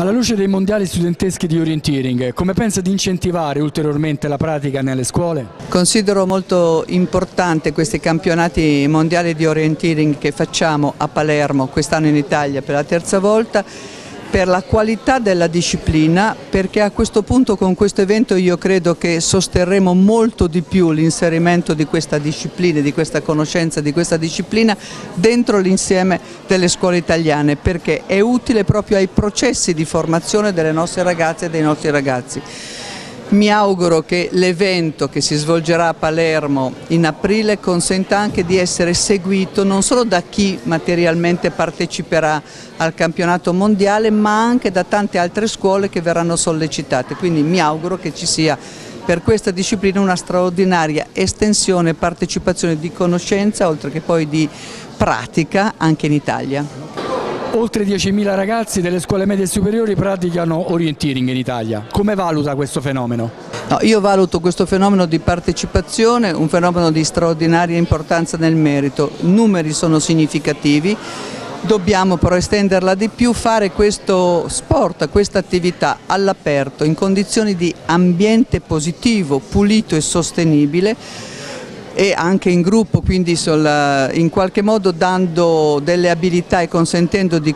Alla luce dei mondiali studenteschi di orienteering, come pensa di incentivare ulteriormente la pratica nelle scuole? Considero molto importante questi campionati mondiali di orienteering che facciamo a Palermo, quest'anno in Italia per la terza volta, per la qualità della disciplina, perché a questo punto con questo evento io credo che sosterremo molto di più l'inserimento di questa disciplina, di questa conoscenza, di questa disciplina dentro l'insieme delle scuole italiane, perché è utile proprio ai processi di formazione delle nostre ragazze e dei nostri ragazzi. Mi auguro che l'evento che si svolgerà a Palermo in aprile consenta anche di essere seguito non solo da chi materialmente parteciperà al campionato mondiale, ma anche da tante altre scuole che verranno sollecitate. Quindi mi auguro che ci sia per questa disciplina una straordinaria estensione e partecipazione di conoscenza, oltre che poi di pratica, anche in Italia. Oltre 10.000 ragazzi delle scuole medie e superiori praticano orienteering in Italia. Come valuta questo fenomeno? No, io valuto questo fenomeno di partecipazione un fenomeno di straordinaria importanza nel merito. I numeri sono significativi, dobbiamo però estenderla di più, fare questo sport, questa attività all'aperto, in condizioni di ambiente positivo, pulito e sostenibile, e anche in gruppo, quindi in qualche modo dando delle abilità e consentendo di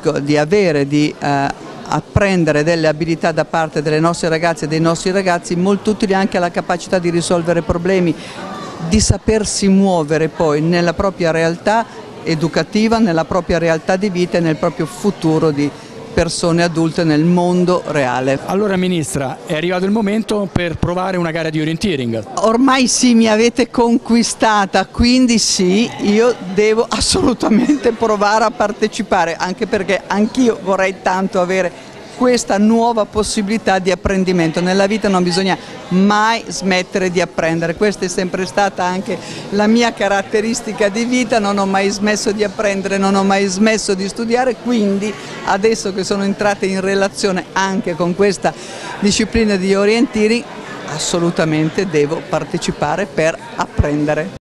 apprendere delle abilità da parte delle nostre ragazze e dei nostri ragazzi, molto utili anche alla capacità di risolvere problemi, di sapersi muovere poi nella propria realtà educativa, nella propria realtà di vita e nel proprio futuro di persone adulte nel mondo reale. Allora Ministra, è arrivato il momento per provare una gara di orienteering. Ormai sì, mi avete conquistata, quindi sì, io devo assolutamente provare a partecipare, anche perché anch'io vorrei tanto avere questa nuova possibilità di apprendimento. Nella vita non bisogna mai smettere di apprendere, questa è sempre stata anche la mia caratteristica di vita, non ho mai smesso di apprendere, non ho mai smesso di studiare, quindi adesso che sono entrata in relazione anche con questa disciplina di orienteering, assolutamente devo partecipare per apprendere.